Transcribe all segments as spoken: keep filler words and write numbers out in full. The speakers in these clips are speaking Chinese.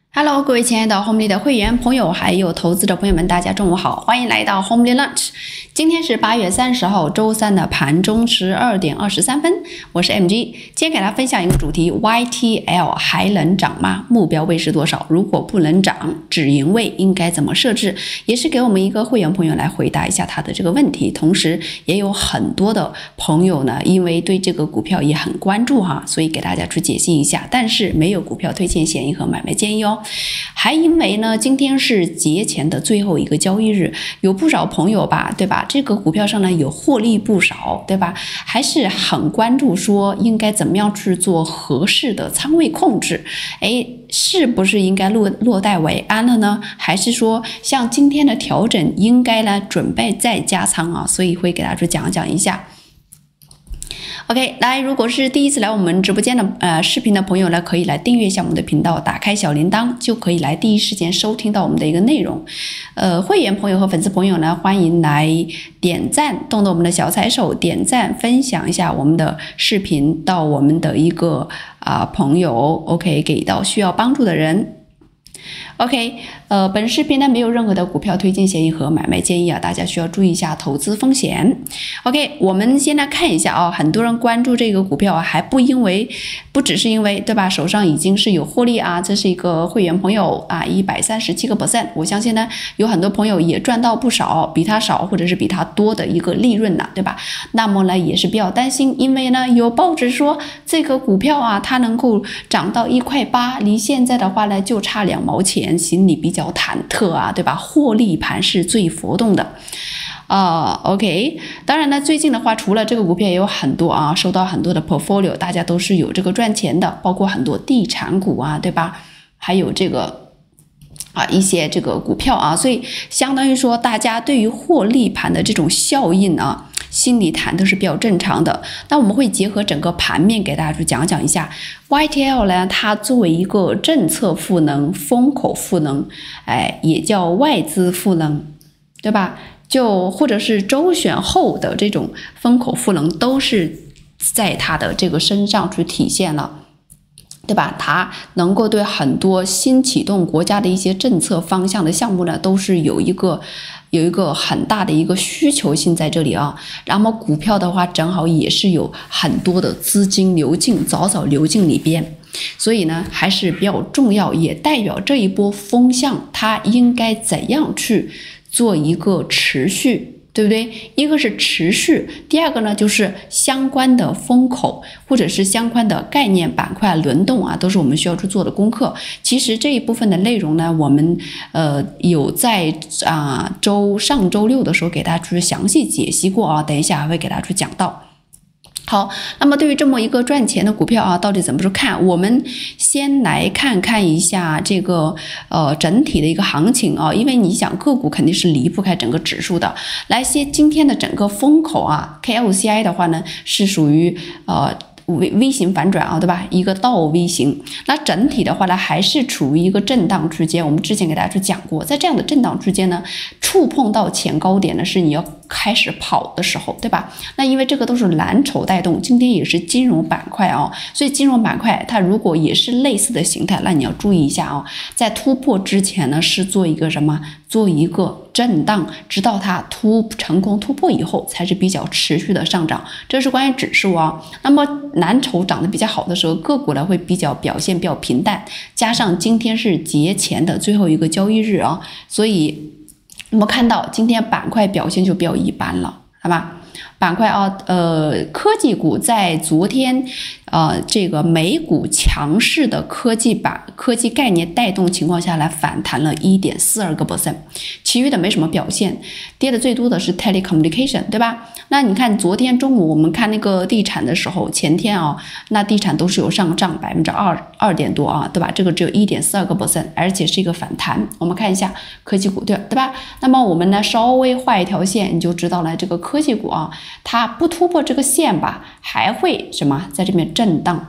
Hello，各位亲爱的 Homely 的会员朋友，还有投资者朋友们，大家中午好，欢迎来到 Homely Lunch。今天是八月三十号，周三的盘中十二点二十三分，我是 M G。今天给大家分享一个主题 ：Y T L 还能涨吗？目标位是多少？如果不能涨，止盈位应该怎么设置？也是给我们一个会员朋友来回答一下他的这个问题。同时，也有很多的朋友呢，因为对这个股票也很关注哈，所以给大家去解析一下。但是没有股票推荐建议和买卖建议哦。还因为呢，今天是节前的最后一个交易日，有不少朋友吧，对吧？这个股票上呢有获利不少，对吧？还是很关注说应该怎么样去做合适的仓位控制，哎，是不是应该落落袋为安了呢？还是说像今天的调整应该呢准备再加仓啊？所以会给大家去讲讲一下。OK， 来，如果是第一次来我们直播间的呃视频的朋友呢，可以来订阅一下我们的频道，打开小铃铛，就可以来第一时间收听到我们的一个内容。呃，会员朋友和粉丝朋友呢，欢迎来点赞，动动我们的小彩手，点赞分享一下我们的视频到我们的一个啊、呃、朋友 ，OK， 给到需要帮助的人。OK， 呃，本视频呢没有任何的股票推荐建议和买卖建议啊，大家需要注意一下投资风险。OK， 我们先来看一下啊，很多人关注这个股票啊，还不因为不只是因为对吧，手上已经是有获利啊，这是一个会员朋友啊， 一百三十七个 percent， 我相信呢有很多朋友也赚到不少，比他少或者是比他多的一个利润呢，对吧？那么呢也是比较担心，因为呢有报纸说这个股票啊，它能够涨到一块八，离现在的话呢就差两毛钱。心里比较忐忑啊，对吧？获利盘是最浮动的啊、呃。OK， 当然呢，最近的话，除了这个股票也有很多啊，收到很多的 portfolio， 大家都是有这个赚钱的，包括很多地产股啊，对吧？还有这个啊一些这个股票啊，所以相当于说，大家对于获利盘的这种效应啊。心理谈都是比较正常的，那我们会结合整个盘面给大家去讲讲一下 Y T L 呢，它作为一个政策赋能、风口赋能，哎，也叫外资赋能，对吧？就或者是周选后的这种风口赋能，都是在它的这个身上去体现了。对吧？它能够对很多新启动国家的一些政策方向的项目呢，都是有一个有一个很大的一个需求性在这里啊。然后股票的话，正好也是有很多的资金流进，早早流进里边，所以呢还是比较重要，也代表这一波风向它应该怎样去做一个持续。对不对？一个是持续，第二个呢就是相关的风口或者是相关的概念板块轮动啊，都是我们需要去做的功课。其实这一部分的内容呢，我们呃有在啊、呃、周上周六的时候给大家去详细解析过啊，等一下还会给大家去讲到。好，那么对于这么一个赚钱的股票啊，到底怎么去看？我们先来看看一下这个呃整体的一个行情啊，因为你想个股肯定是离不开整个指数的。来，先今天的整个风口啊 ，K L C I 的话呢是属于呃。V V 型反转啊，对吧？一个倒 V 型，那整体的话呢，还是处于一个震荡区间。我们之前给大家去讲过，在这样的震荡区间呢，触碰到前高点呢，是你要开始跑的时候，对吧？那因为这个都是蓝筹带动，今天也是金融板块啊，所以金融板块它如果也是类似的形态，那你要注意一下啊，在突破之前呢，是做一个什么？做一个震荡，直到它突成功突破以后，才是比较持续的上涨。这是关于指数啊。那么蓝筹涨得比较好的时候，个股呢会比较表现比较平淡，加上今天是节前的最后一个交易日啊，所以我们看到今天板块表现就比较一般了，好吧？板块啊，呃，科技股在昨天，呃，这个美股强势的科技板、科技概念带动情况下来反弹了 一点四二个 percent， 其余的没什么表现，跌的最多的是 telecommunication， 对吧？那你看昨天中午我们看那个地产的时候，前天啊，那地产都是有上涨百分之二二点多啊，对吧？这个只有 一点四二个 percent， 而且是一个反弹。我们看一下科技股，对对吧？那么我们呢稍微画一条线，你就知道了，这个科技股啊。它不突破这个线吧，还会什么在这边震荡，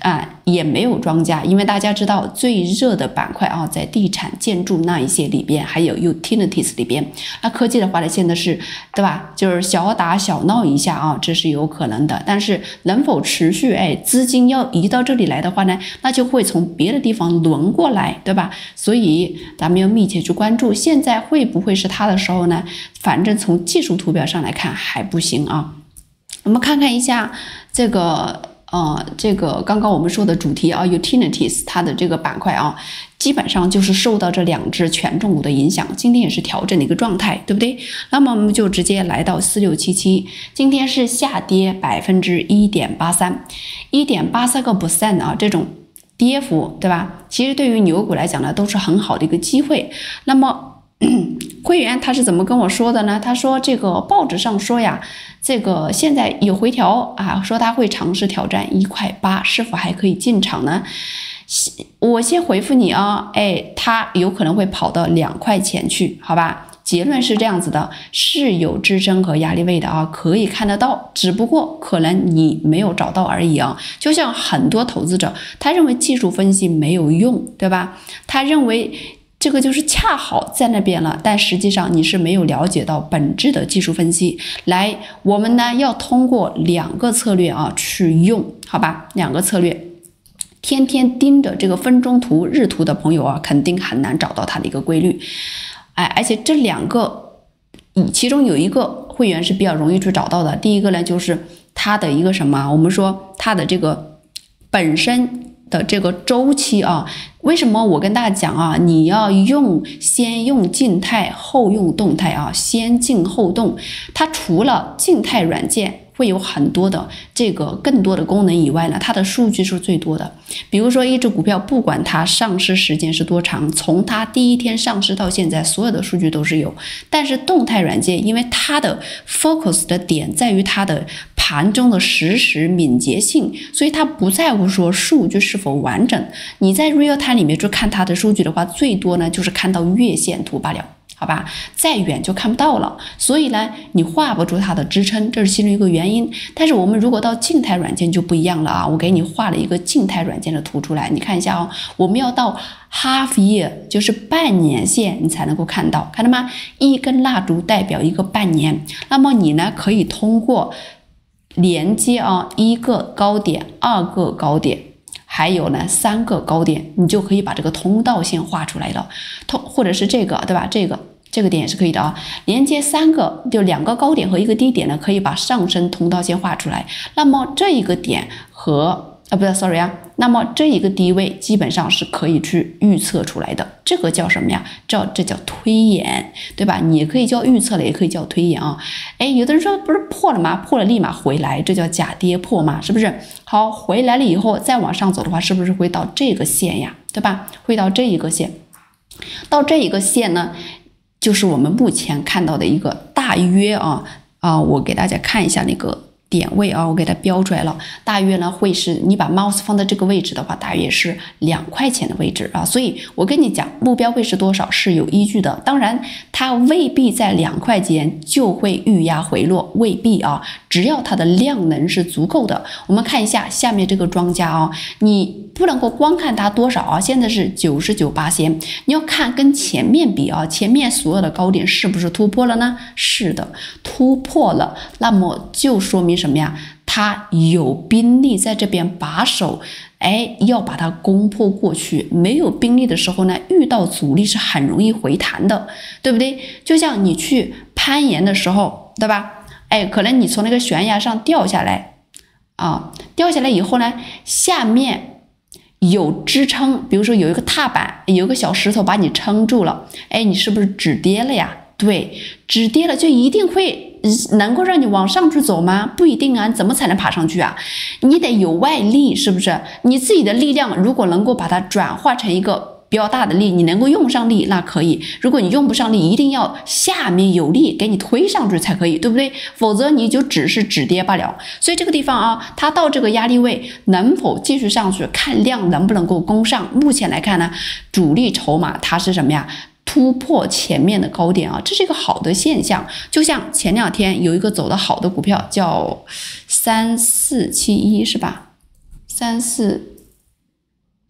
啊，也没有庄家，因为大家知道最热的板块啊，在地产、建筑那一些里边，还有 utilities 里边。那科技的话呢，现在是，对吧？就是小打小闹一下啊，这是有可能的。但是能否持续？哎，资金要移到这里来的话呢，那就会从别的地方轮过来，对吧？所以咱们要密切去关注，现在会不会是它的时候呢？反正从技术图表上来看还不行啊。我们看看一下这个。呃，这个刚刚我们说的主题啊 ，utilities 它的这个板块啊，基本上就是受到这两只权重股的影响，今天也是调整的一个状态，对不对？那么我们就直接来到四六七七，今天是下跌百分之一点八三，一点八三个 percent 啊，这种跌幅，对吧？其实对于牛股来讲呢，都是很好的一个机会。那么会员他是怎么跟我说的呢？他说这个报纸上说呀，这个现在有回调啊，说他会尝试挑战一块八，是否还可以进场呢？我先回复你啊，哎，他有可能会跑到两块钱去，好吧？结论是这样子的，是有支撑和压力位的啊，可以看得到，只不过可能你没有找到而已啊。就像很多投资者，他认为技术分析没有用，对吧？他认为这个就是恰好在那边了，但实际上你是没有了解到本质的技术分析。来，我们呢要通过两个策略啊去用，好吧？两个策略，天天盯着这个分钟图、日图的朋友啊，肯定很难找到它的一个规律。哎，而且这两个，其中有一个会员是比较容易去找到的。第一个呢，就是它的一个什么？我们说它的这个本身的这个周期啊。为什么我跟大家讲啊，你要用先用静态后用动态啊，先静后动。它除了静态软件会有很多的这个更多的功能以外呢，它的数据是最多的。比如说一只股票，不管它上市时间是多长，从它第一天上市到现在，所有的数据都是有。但是动态软件，因为它的 focus 的点在于它的盘中的实时敏捷性，所以它不在乎说数据是否完整。你在 real time里面去看它的数据的话，最多呢就是看到月线图罢了，好吧？再远就看不到了。所以呢，你画不出它的支撑，这是其中一个原因。但是我们如果到静态软件就不一样了啊！我给你画了一个静态软件的图出来，你看一下哦。我们要到 half year， 就是半年线，你才能够看到，看到吗？一根蜡烛代表一个半年。那么你呢，可以通过连接啊，一个高点，二个高点。还有呢，三个高点，你就可以把这个通道线画出来了。通或者是这个，对吧？这个这个点也是可以的啊。连接三个，就两个高点和一个低点呢，可以把上升通道线画出来。那么这一个点和啊，不是 ，sorry 啊，那么这一个低位基本上是可以去预测出来的。这个叫什么呀？叫这叫推演，对吧？你也可以叫预测了，也可以叫推演啊。哎，有的人说不是破了吗？破了立马回来，这叫假跌破嘛，是不是？好，回来了以后再往上走的话，是不是会到这个线呀？对吧？会到这一个线，到这一个线呢，就是我们目前看到的一个大约啊啊，我给大家看一下那个点位啊，我给它标出来了，大约呢会是你把 mouse 放在这个位置的话，大约是两块钱的位置啊。所以我跟你讲，目标位是多少是有依据的。当然，它未必在两块钱就会遇压回落，未必啊。只要它的量能是足够的，我们看一下下面这个庄家啊，你不能够光看它多少啊，现在是九十九八仙，你要看跟前面比啊，前面所有的高点是不是突破了呢？是的，突破了，那么就说明什么呀？它有兵力在这边把守，哎，要把它攻破过去。没有兵力的时候呢，遇到阻力是很容易回弹的，对不对？就像你去攀岩的时候，对吧？哎，可能你从那个悬崖上掉下来啊，掉下来以后呢，下面有支撑，比如说有一个踏板，有一个小石头把你撑住了，哎，你是不是止跌了呀？对，止跌了就一定会能够让你往上去走吗？不一定啊，怎么才能爬上去啊？你得有外力，是不是？你自己的力量如果能够把它转化成一个比较大的力，你能够用上力，那可以。如果你用不上力，一定要下面有力给你推上去才可以，对不对？否则你就只是止跌罢了。所以这个地方啊，它到这个压力位能否继续上去，看量能不能够攻上。目前来看呢，主力筹码它是什么呀？突破前面的高点啊，这是一个好的现象。就像前两天有一个走得好的股票叫三四七一，是吧？三四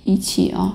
一起啊，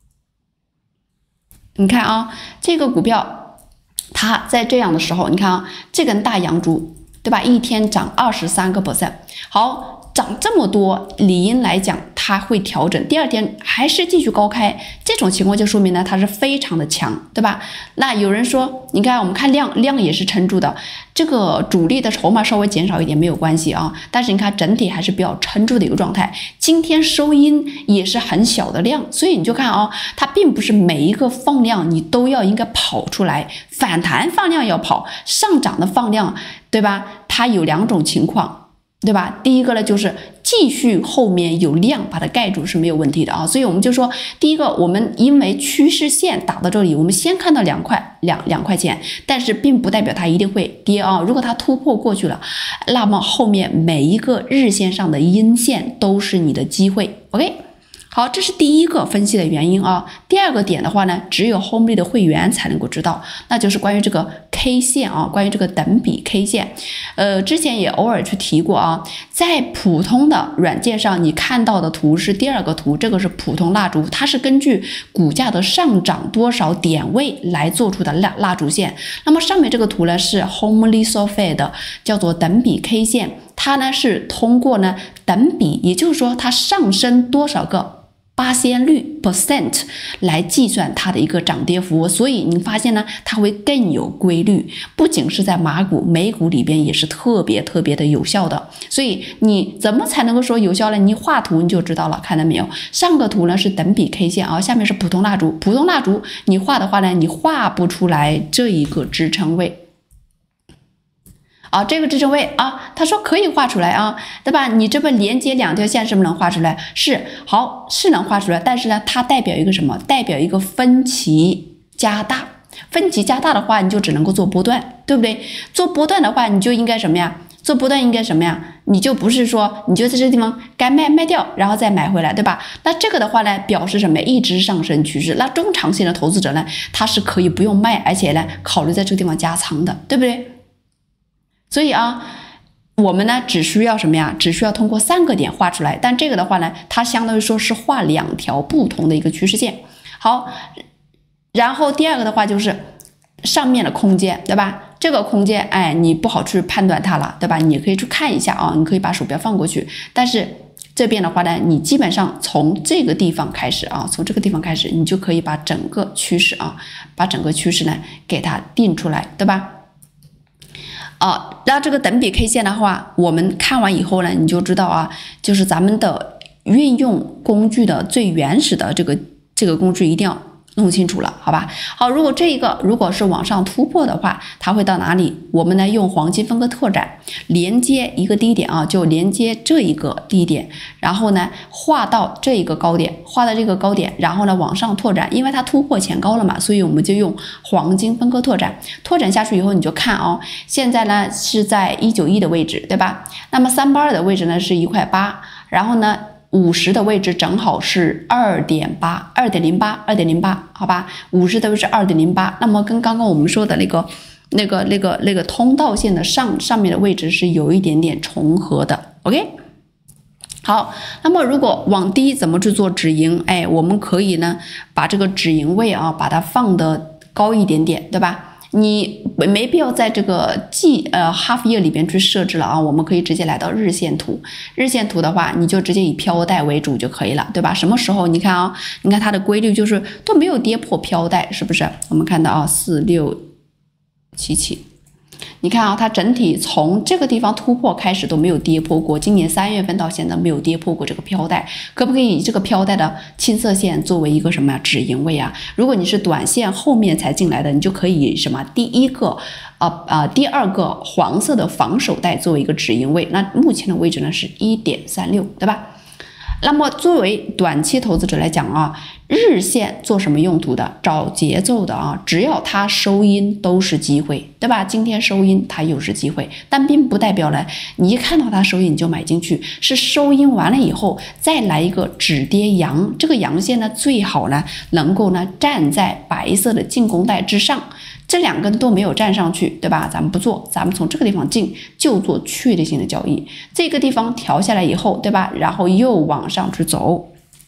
你看啊，这个股票它在这样的时候，你看啊，这根大阳烛，对吧？一天涨二十三个 percent， 好，涨这么多，理应来讲它会调整，第二天还是继续高开，这种情况就说明呢它是非常的强，对吧？那有人说，你看我们看量，量也是撑住的，这个主力的筹码稍微减少一点没有关系啊，但是你看整体还是比较撑住的一个状态。今天收阴也是很小的量，所以你就看啊，它并不是每一个放量你都要应该跑出来，反弹放量要跑，上涨的放量，对吧？它有两种情况。对吧？第一个呢，就是继续后面有量把它盖住是没有问题的啊，所以我们就说，第一个，我们因为趋势线打到这里，我们先看到两块两两块钱，但是并不代表它一定会跌啊。如果它突破过去了，那么后面每一个日线上的阴线都是你的机会。OK。好，这是第一个分析的原因啊。第二个点的话呢，只有 Homely 的会员才能够知道，那就是关于这个 K 线啊，关于这个等比 K 线。呃，之前也偶尔去提过啊，在普通的软件上，你看到的图是第二个图，这个是普通蜡烛，它是根据股价的上涨多少点位来做出的蜡蜡烛线。那么上面这个图呢是 Homely Software 的，叫做等比 K 线，它呢是通过呢等比，也就是说它上升多少个八仙率 percent 来计算它的一个涨跌幅，所以你发现呢，它会更有规律，不仅是在马股、美股里边也是特别特别的有效的。所以你怎么才能够说有效呢？你画图你就知道了，看到没有？上个图呢是等比 K 线啊，下面是普通蜡烛，普通蜡烛你画的话呢，你画不出来这一个支撑位。啊，这个支撑位啊，他说可以画出来啊，对吧？你这边连接两条线是不是能画出来？是，好，是能画出来，但是呢，它代表一个什么？代表一个分歧加大。分歧加大的话，你就只能够做波段，对不对？做波段的话，你就应该什么呀？做波段应该什么呀？你就不是说，你就在这个地方该卖卖掉，然后再买回来，对吧？那这个的话呢，表示什么？一直上升趋势。那中长线的投资者呢，他是可以不用卖，而且呢，考虑在这个地方加仓的，对不对？所以啊，我们呢只需要什么呀？只需要通过三个点画出来，但这个的话呢，它相当于说是画两条不同的一个趋势线。好，然后第二个的话就是上面的空间，对吧？这个空间，哎，你不好去判断它了，对吧？你可以去看一下啊，你可以把鼠标放过去，但是这边的话呢，你基本上从这个地方开始啊，从这个地方开始，你就可以把整个趋势啊，把整个趋势呢给它定出来，对吧？啊，那这个等比 K 线的话，我们看完以后呢，你就知道啊，就是咱们的运用工具的最原始的这个这个工具一定要弄清楚了，好吧？好，如果这一个如果是往上突破的话，它会到哪里？我们呢用黄金分割拓展连接一个低点啊，就连接这一个低点，然后呢画到这一个高点，画到这个高点，然后呢往上拓展，因为它突破前高了嘛，所以我们就用黄金分割拓展，拓展下去以后你就看哦，现在呢是在一九一的位置，对吧？那么三八二的位置呢是一块八，然后呢五十的位置正好是 二点八 二点零八 二点零八， 好吧，五十的位置 二点零八， 那么跟刚刚我们说的那个那个那个那个通道线的上上面的位置是有一点点重合的。 OK， 好，那么如果往低怎么去做止盈？哎，我们可以呢把这个止盈位啊把它放得高一点点，对吧？你没必要在这个季呃 half year 里边去设置了啊，我们可以直接来到日线图。日线图的话，你就直接以飘带为主就可以了，对吧？什么时候你看啊，你看它的规律就是都没有跌破飘带，是不是？我们看到啊，四六七七。你看啊，它整体从这个地方突破开始都没有跌破过，今年三月份到现在没有跌破过这个飘带，可不可以以这个飘带的青色线作为一个什么止盈位啊？如果你是短线后面才进来的，你就可以以什么第一个呃呃第二个黄色的防守带作为一个止盈位，那目前的位置呢是 一点三六， 对吧？那么作为短期投资者来讲啊，日线做什么用途的？找节奏的啊，只要它收阴都是机会，对吧？今天收阴它又是机会，但并不代表呢你一看到它收阴你就买进去，是收阴完了以后再来一个止跌阳，这个阳线呢最好呢能够呢站在白色的进攻带之上，这两根都没有站上去，对吧？咱们不做，咱们从这个地方进就做确定性的交易，这个地方调下来以后，对吧？然后又往上去走，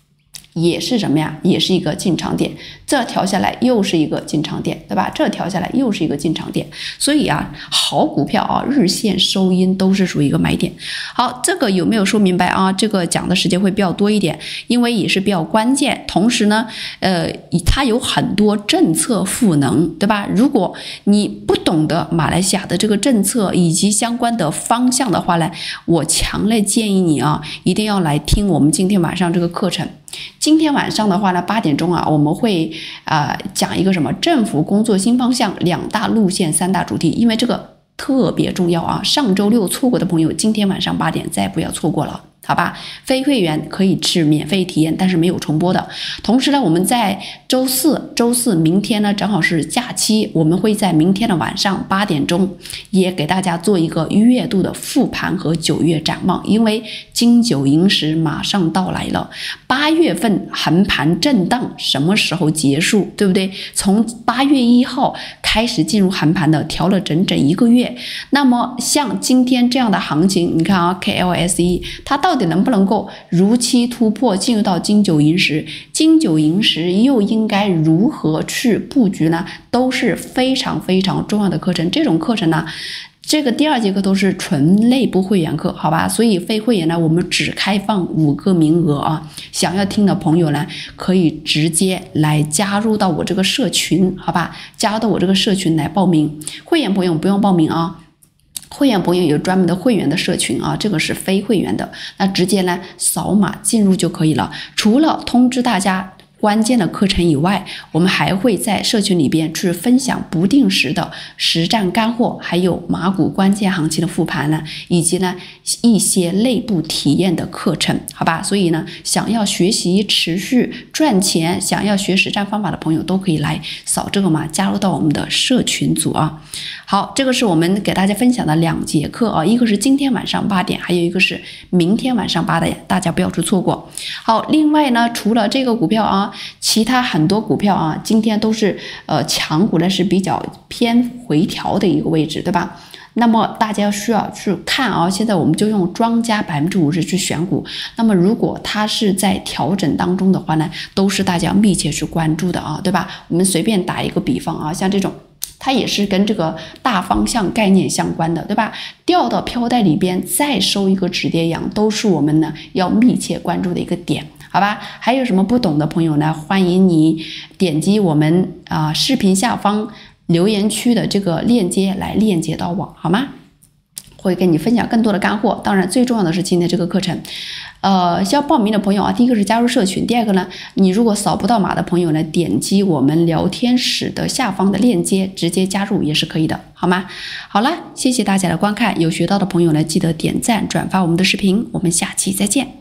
也是什么呀？也是一个进场点，这调下来又是一个进场点，对吧？这调下来又是一个进场点，所以啊，好股票啊，日线收阴都是属于一个买点。好，这个有没有说明白啊？这个讲的时间会比较多一点，因为也是比较关键。同时呢，呃，它有很多政策赋能，对吧？如果你不懂得马来西亚的这个政策以及相关的方向的话呢，我强烈建议你啊，一定要来听我们今天晚上这个课程。今天晚上的话呢，八点钟啊，我们会啊、呃、讲一个什么政府工作新方向、两大路线、三大主题，因为这个特别重要啊。上周六错过的朋友，今天晚上八点再不要错过了。好吧，非会员可以是免费体验，但是没有重播的。同时呢，我们在周四，周四明天呢正好是假期，我们会在明天的晚上八点钟也给大家做一个月度的复盘和九月展望，因为金九银十马上到来了，八月份横盘震荡什么时候结束，对不对？从八月一号开始进入横盘的，调了整整一个月。那么像今天这样的行情，你看啊 ，K L S E 它到底能不能够如期突破进入到金九银十？金九银十又应该如何去布局呢？都是非常非常重要的课程。这种课程呢，这个第二节课都是纯内部会员课，好吧？所以非会员呢，我们只开放五个名额啊。想要听的朋友呢，可以直接来加入到我这个社群，好吧？加入到我这个社群来报名。会员朋友不用报名啊。会员朋友有专门的会员的社群啊，这个是非会员的，那直接呢扫码进入就可以了。除了通知大家关键的课程以外，我们还会在社群里边去分享不定时的实战干货，还有马股关键行情的复盘呢，以及呢一些内部体验的课程，好吧？所以呢，想要学习持续赚钱，想要学实战方法的朋友都可以来扫这个码，加入到我们的社群组啊。好，这个是我们给大家分享的两节课啊，一个是今天晚上八点，还有一个是明天晚上八点，大家不要去错过。好，另外呢，除了这个股票啊，其他很多股票啊，今天都是呃强股呢是比较偏回调的一个位置，对吧？那么大家需要去看啊，现在我们就用庄家百分之五十去选股。那么如果它是在调整当中的话呢，都是大家密切去关注的啊，对吧？我们随便打一个比方啊，像这种。它也是跟这个大方向概念相关的，对吧？掉到飘带里边再收一个止跌阳，都是我们呢要密切关注的一个点，好吧？还有什么不懂的朋友呢？欢迎你点击我们啊、呃、视频下方留言区的这个链接来链接到我，好吗？会跟你分享更多的干货。当然，最重要的是今天这个课程。呃，需要报名的朋友啊，第一个是加入社群，第二个呢，你如果扫不到码的朋友呢，点击我们聊天室的下方的链接，直接加入也是可以的，好吗？好了，谢谢大家的观看，有学到的朋友呢，记得点赞转发我们的视频，我们下期再见。